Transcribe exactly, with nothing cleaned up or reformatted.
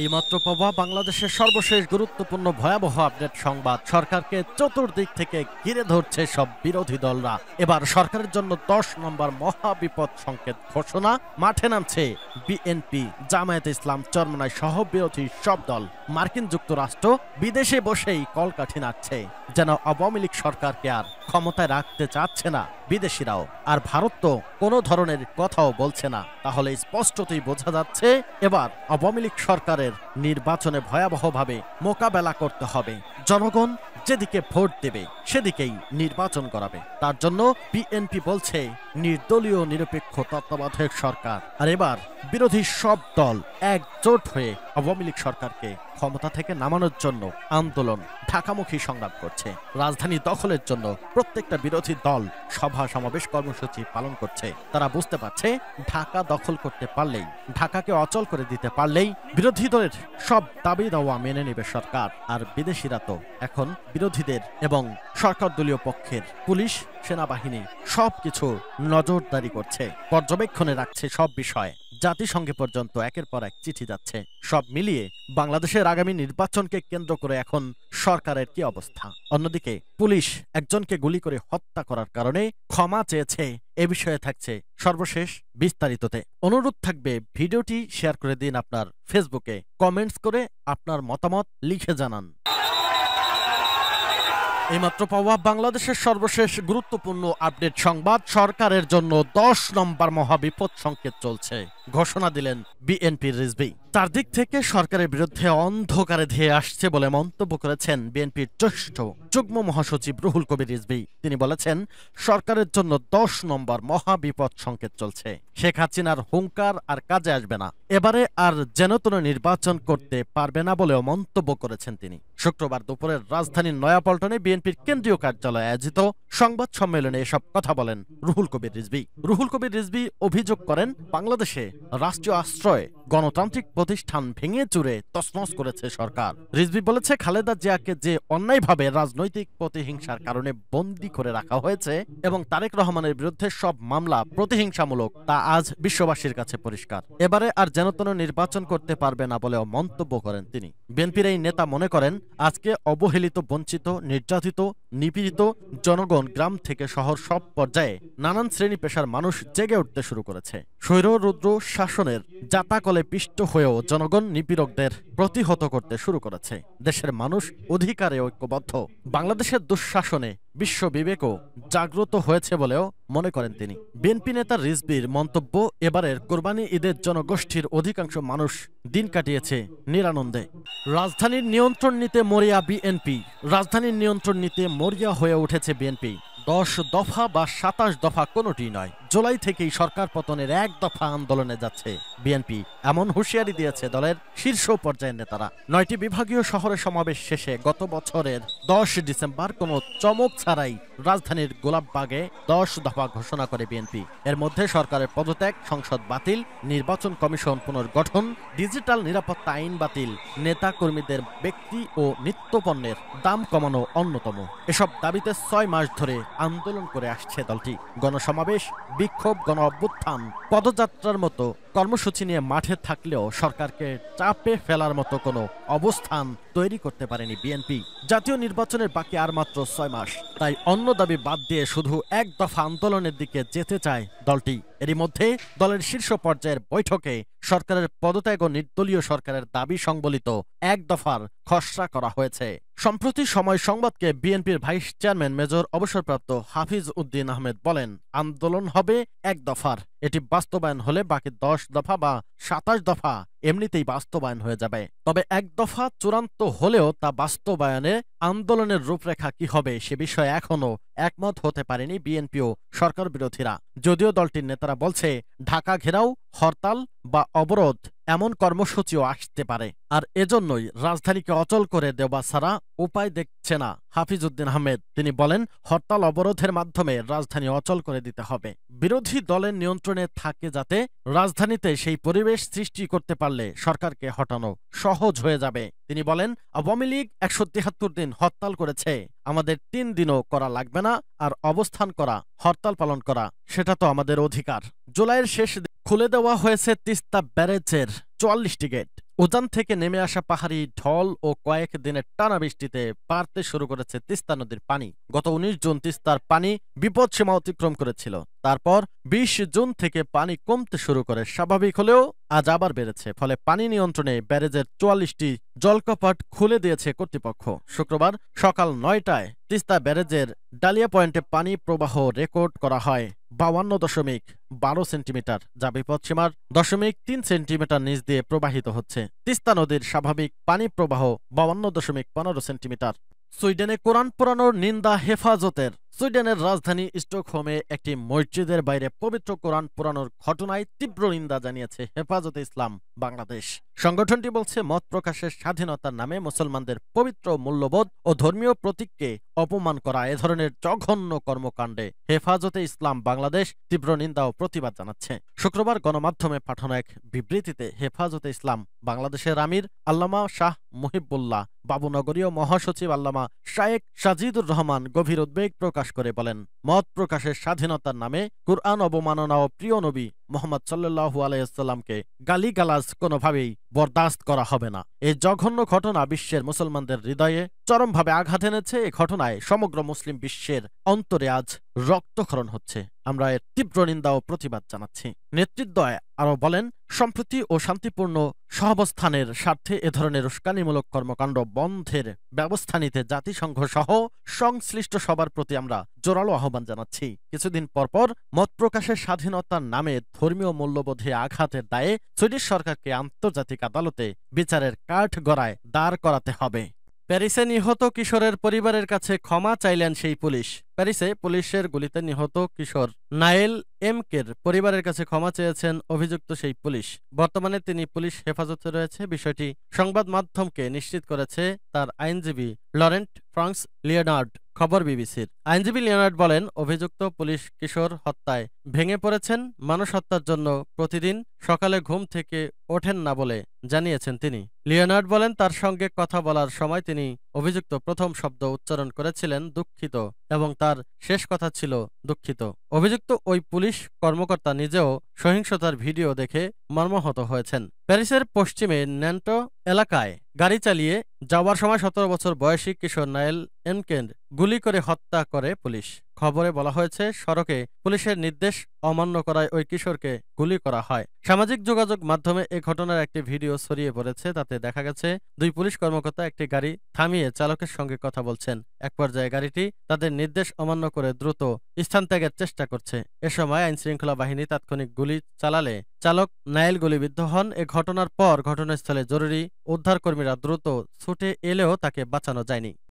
এইমাত্র পাওয়া বাংলাদেশের সর্বশেষ গুরুত্বপূর্ণ ভয়াবহ আপডেট সংবাদ। সরকারকে চতুর্দিক থেকে ঘিরে ধরছে সব বিরোধী দলরা। এবার সরকারের জন্য দশ নম্বর মহাবিপদ সংকেত ঘোষণা। মাঠে নামছে বিএনপি, জামায়াতে ইসলাম, চরমনাই সহ বিরোধী সব দল। মার্কিন যুক্তরাষ্ট্র বিদেশে বসেই কলকাঠি নাড়ছে, যেন আওয়ামী লীগ সরকারকে আর ক্ষমতায় রাখতে চাচ্ছে না বিদেশিরাও। আর ভারত তো কোনো ধরনের কথাও বলছে না। তাহলে স্পষ্টতই বোঝা যাচ্ছে এবার আওয়ামী লীগ সরকারের নির্বাচনে ভয়াবহভাবে মোকাবেলা করতে হবে। জনগণ যেদিকে ভোট দেবে সেদিকেই নির্বাচন করাবে। তার জন্য বিএনপি বলছে নির্দলীয় নিরপেক্ষ তত্ত্বাবধায়ক সরকার। আর এবার বিরোধী সব দল একজোট হয়ে আওয়ামী লীগ সরকারকে ক্ষমতা থেকে নামানোর জন্য আন্দোলন, ঢাকামুখী সংগ্রাম করছে। রাজধানী দখলের জন্য প্রত্যেকটা বিরোধী দল সভা সমাবেশ কর্মসূচি পালন করছে। তারা বুঝতে পারছে ঢাকা দখল করতে পারলেই, ঢাকাকে অচল করে দিতে পারলেই বিরোধী দলের সব দাবি দাওয়া মেনে নেবে সরকার। আর বিদেশিরা তো এখন বিরোধীদের এবং সরকার দলীয় পক্ষের পুলিশ, সেনাবাহিনী সবকিছু নজরদারি করছে, পর্যবেক্ষণে রাখছে সব বিষয়। জাতিসংঘে পর্যন্ত একের পর এক চিঠি যাচ্ছে। সব মিলিয়ে বাংলাদেশের আগামী নির্বাচনকে কেন্দ্র করে এখন সরকারের কি অবস্থা। অন্যদিকে পুলিশ একজনকে গুলি করে হত্যা করার কারণে ক্ষমা চেয়েছে। এ বিষয়ে থাকছে সর্বশেষ বিস্তারিততে। অনুরোধ থাকবে ভিডিওটি শেয়ার করে দিন আপনার ফেসবুকে, কমেন্টস করে আপনার মতামত লিখে জানান। এইমাত্র পাওয়া বাংলাদেশের সর্বশেষ গুরুত্বপূর্ণ আপডেট সংবাদ। সরকারের জন্য দশ নম্বর মহাবিপদ সংকেত চলছে, ঘোষণা দিলেন বিএনপির রিজভী। চারদিক থেকে সরকারের বিরুদ্ধে অন্ধকারে ধেয়ে আসছে বলে মন্তব্য করেছেন বিএনপির জ্যেষ্ঠ যুগ্ম মহাসচিব রুহুল কবির রিজভী। তিনি বলেছেন সরকারের জন্য দশ নম্বর মহাবিপদ সংকেত চলছে। শেখ হাসিনার হুঙ্কার আর কাজে আসবে না, এবারে আর যেনতেন নির্বাচন করতে পারবে না বলেও মন্তব্য করেছেন তিনি। শুক্রবার দুপুরের রাজধানীর নয়াপল্টনে বিএনপির কেন্দ্রীয় কার্যালয়ে আয়োজিত সংবাদ সম্মেলনে এসব কথা বলেন রুহুল কবির রিজভী। রুহুল কবির রিজভী অভিযোগ করেন বাংলাদেশে রাষ্ট্রীয় আশ্রয়ে গণতান্ত্রিক প্রতিষ্ঠান ভেঙে চুরে তছনছ করেছে সরকার। রিজভী বলেছে খালেদা জিয়াকে যে অন্যায়ভাবে রাজনৈতিক প্রতিহিংসার কারণে বন্দী করে রাখা হয়েছে এবং তারেক রহমানের বিরুদ্ধে সব মামলা প্রতিহিংসামূলক, তা আজ বিশ্ববাসীর কাছে পরিষ্কার। এবারে আর যেনতেন নির্বাচন করতে পারবে না বলেও মন্তব্য করেন তিনি। বিএনপির এই নেতা মনে করেন আজকে অবহেলিত, বঞ্চিত, নির্যাতিত, নিপীড়িত জনগণ গ্রাম থেকে শহর সব পর্যায়ে নানান শ্রেণী পেশার মানুষ জেগে উঠতে শুরু করেছে। স্বৈর রুদ্র শাসনের জাতাকলে পিষ্ট হয়েও জনগণ নিপীড়কদের প্রতিহত করতে শুরু করেছে। দেশের মানুষ অধিকারে ঐক্যবদ্ধ। বাংলাদেশের দুঃশাসনে বিশ্ব বিবেকও জাগ্রত হয়েছে বলেও মনে করেন তিনি। বিএনপি নেতা রিজভীর মন্তব্য, এবারের কোরবানি ঈদের জনগোষ্ঠীর অধিকাংশ মানুষ দিন কাটিয়েছে নিরানন্দে। রাজধানীর নিয়ন্ত্রণ নিতে মরিয়া বিএনপি। রাজধানীর নিয়ন্ত্রণ নিতে মরিয়া হয়ে উঠেছে বিএনপি। দশ দফা বা সাতাশ দফা কোনোটি নয়, জুলাই থেকেই সরকার পতনের এক দফা আন্দোলনে যাচ্ছে বিএনপি, এমন হুঁশিয়ারি দিয়েছে দলের শীর্ষ পর্যায়ের নেতারা। নয়টি বিভাগীয় শহরে সমাবেশ শেষে গত বছরের দশ ডিসেম্বর কোনো চমক ছাড়াই রাজধানীর গোলাপবাগে দশ দফা ঘোষণা করে বিএনপি। এর মধ্যে সরকারের পদত্যাগ, সংসদ বাতিল, নির্বাচন কমিশন পুনর্গঠন, ডিজিটাল নিরাপত্তা আইন বাতিল, নেতা কর্মীদের ব্যক্তি ও নিত্যপণ্যের দাম কমানো অন্যতম। এসব দাবিতে ছয় মাস ধরে আন্দোলন করে আসছে দলটি। গণসমাবেশ, বিক্ষোভ, গণ অভ্যুত্থান, পদযাত্রার মতো কর্মসূচি নিয়ে মাঠে থাকলেও সরকারকে চাপে ফেলার মতো কোনো অবস্থান তৈরি করতে পারেনি বিএনপি। জাতীয় নির্বাচনের বাকি আর মাত্র ছয় মাস, তাই অন্য দাবি বাদ দিয়ে শুধু এক দফা আন্দোলনের দিকে যেতে চায় দলটি। এরই মধ্যে দলের শীর্ষ পর্যায়ের বৈঠকে সরকারের পদত্যাগ ও নির্দলীয় সরকারের দাবি সংবলিত এক দফার খসড়া করা হয়েছে। সম্প্রতি সময় সংবাদকে বিএনপির ভাইস চেয়ারম্যান মেজর অবসরপ্রাপ্ত হাফিজ উদ্দিন আহমেদ বলেন, আন্দোলন হবে এক দফার। এটি বাস্তবায়ন হলে বাকি দশ দফা বা সাতাশ দফা এমনিতেই বাস্তবায়ন হয়ে যাবে। তবে এক দফা চূড়ান্ত হলেও তা বাস্তবায়নে আন্দোলনের রূপরেখা কি হবে সে বিষয়ে এখনো একমত হতে পারেনি বিএনপি ও সরকার বিরোধীরা। যদিও দলটির নেতারা বলছে ঢাকা ঘেরাও, হরতাল বা অবরোধ এমন কর্মসূচিও আসতে পারে। আর এজন্যই রাজধানীকে অচল করে দেওয়া ছাড়া উপায় দেখছে না হাফিজ উদ্দিন আহমেদ। তিনি বলেন হরতাল অবরোধের মাধ্যমে রাজধানী অচল করে দিতে হবে। বিরোধী দলের নিয়ন্ত্রণে থাকে যাতে রাজধানীতে সেই পরিবেশ সৃষ্টি করতে পারলে সরকারকে হটানো সহজ হয়ে যাবে। তিনি বলেন আওয়ামী লীগ একশো তিয়াত্তর দিন হরতাল করেছে, আমাদের তিন দিনও করা লাগবে না। আর অবস্থান করা, হরতাল পালন করা সেটা তো আমাদের অধিকার। জুলাইয়ের শেষ খুলে দেওয়া হয়েছে তিস্তা ব্যারেজের চুয়াল্লিশটি গেট। উজান থেকে নেমে আসা পাহাড়ি ঢল ও কয়েক দিনের টানা বৃষ্টিতে বাড়তে শুরু করেছে তিস্তা নদীর পানি। গত উনিশ জুন তিস্তার পানি বিপদসীমা অতিক্রম করেছিল। তারপর বিশ জুন থেকে পানি কমতে শুরু করে স্বাভাবিক হলেও আজ আবার বেড়েছে। ফলে পানি নিয়ন্ত্রণে ব্যারেজের চুয়াল্লিশটি জলকপাট খুলে দিয়েছে কর্তৃপক্ষ। শুক্রবার সকাল নয়টায় তিস্তা ব্যারেজের ডালিয়া পয়েন্টে পানি প্রবাহ রেকর্ড করা হয় বাউান্ন দশমিক বারো সেন্টিমিটার, যা বিপদসীমার দশমিক তিন সেন্টিমিটার নিচ দিয়ে প্রবাহিত হচ্ছে। তিস্তা নদীর স্বাভাবিক পানি প্রবাহ বাউান্ন দশমিক পনেরো সেন্টিমিটার। সুইডেনে কোরআন পোড়ানোর নিন্দা হেফাজতের। সুইডেনের রাজধানী স্টকহোমে একটি মসজিদের বাইরে পবিত্র কোরআন পোড়ানোর ঘটনায় তীব্র নিন্দা জানিয়েছে হেফাজতে ইসলাম বাংলাদেশ। সংগঠনটি বলছে, মত প্রকাশের স্বাধীনতার নামে মুসলমানদের পবিত্র মূল্যবোধ ও ধর্মীয় প্রতীককে অপমান করা এ ধরনের জঘন্য কর্মকাণ্ডে হেফাজতে ইসলাম বাংলাদেশ তীব্র নিন্দা ও প্রতিবাদ জানাচ্ছে। শুক্রবার গণমাধ্যমে পাঠানো এক বিবৃতিতে হেফাজতে ইসলাম বাংলাদেশের আমির আল্লামা শাহ মুহিবুল্লাহ বাবুনগরীয় মহাসচিব আল্লামা শায়েক সাজিদুর রহমান গভীর উদ্বেগ প্রকাশ করে বলেন, মত প্রকাশের স্বাধীনতার নামে কুরআন অবমাননা ও প্রিয় নবী মোহাম্মদ সাল্লাল্লাহু আলাইহিওয়াসাল্লামকে গালিগালাজ কোনোভাবেই বরদাস্ত করা হবে না। এই জঘন্য ঘটনা বিশ্বের মুসলমানদের হৃদয়ে চরমভাবে আঘাত এনেছে। এই ঘটনায় সমগ্র মুসলিম বিশ্বের অন্তরে আজ রক্তক্ষরণ হচ্ছে। আমরা এর তীব্র নিন্দা ও প্রতিবাদ জানাচ্ছি। নেতৃদ্বয় আরও বলেন, সম্প্রীতি ও শান্তিপূর্ণ সহাবস্থানের স্বার্থে এ ধরনের উস্কানিমূলক কর্মকাণ্ড বন্ধের ব্যবস্থা নিতে জাতিসংঘ সহ সংশ্লিষ্ট সবার প্রতি আমরা জোরালো আহ্বান জানাচ্ছি। কিছুদিন পরপর মত প্রকাশের স্বাধীনতার নামে ধর্মীয় মূল্যবোধে আঘাতের দায়ে সুইডিশ সরকারকে আন্তর্জাতিক আদালতে বিচারের কাঠগড়ায় দাঁড় করাতে হবে। প্যারিসে নিহত কিশোরের পরিবারের কাছে ক্ষমা চাইলেন সেই পুলিশ। প্যারিসে পুলিশের গুলিতে নিহত কিশোর নায়েল এমকের পরিবারের কাছে ক্ষমা চেয়েছেন অভিযুক্ত সেই পুলিশ। বর্তমানে তিনি পুলিশ হেফাজতে রয়েছে। বিষয়টি সংবাদ মাধ্যমকে নিশ্চিত করেছে তার আইনজীবী লরেন্ট ফ্রাঙ্কস লিওনার্ড। খবর বিবিসির। আইনজীবী লিওনার্ড বলেন, অভিযুক্ত পুলিশ কিশোর হত্যায় ভেঙে পড়েছেন। মানুষ হত্যার জন্য প্রতিদিন সকালে ঘুম থেকে ওঠেন না বলে জানিয়েছেন তিনি। লিওনার্ড বলেন, তার সঙ্গে কথা বলার সময় তিনি অভিযুক্ত প্রথম শব্দ উচ্চারণ করেছিলেন দুঃখিত, এবং তার শেষ কথা ছিল দুঃখিত। অভিযুক্ত ওই পুলিশ কর্মকর্তা নিজেও সহিংসতার ভিডিও দেখে মর্মাহত হয়েছেন। প্যারিসের পশ্চিমে ন্যান্টো এলাকায় গাড়ি চালিয়ে যাওয়ার সময় সতেরো বছর বয়সী কিশোর নায়েল এমকে গুলি করে হত্যা করে পুলিশ। খবরে বলা হয়েছে, সড়কে পুলিশের নির্দেশ অমান্য করায় ওই কিশোরকে গুলি করা হয়। সামাজিক যোগাযোগ মাধ্যমে এ ঘটনার একটি ভিডিও ছড়িয়ে পড়েছে। তাতে দেখা গেছে দুই পুলিশ কর্মকর্তা একটি গাড়ি থামিয়ে চালকের সঙ্গে কথা বলছেন। এক পর্যায়ে গাড়িটি তাদের নির্দেশ অমান্য করে দ্রুত স্থান ত্যাগের চেষ্টা করছে। এ সময় আইনশৃঙ্খলা বাহিনী তাৎক্ষণিক গুলি চালালে চালক নায়েল গুলিবিদ্ধ হন। এ ঘটনার পর ঘটনাস্থলে জরুরি উদ্ধারকর্মীরা দ্রুত ছুটে এলেও তাকে বাঁচানো যায়নি।